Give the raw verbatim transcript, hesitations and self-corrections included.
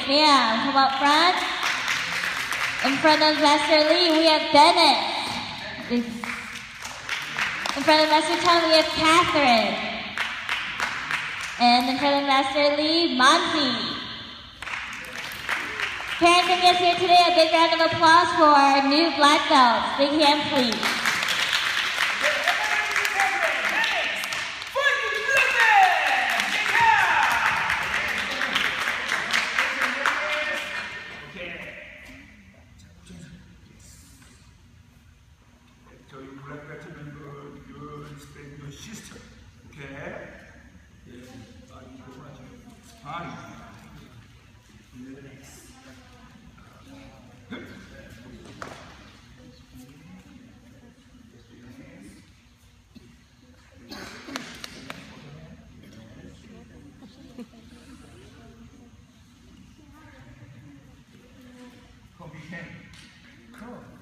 Mia, come up front. In front of Master Lee, we have Bennett. In front of Master Chung, we have Catherine. And in front of Master Lee, Monty. Parents and guests here today, a big round of applause for our new black belts. Big hand, please. So you black belt member, you respect your sister, okay? Yeah. Party. Come, we can. Come.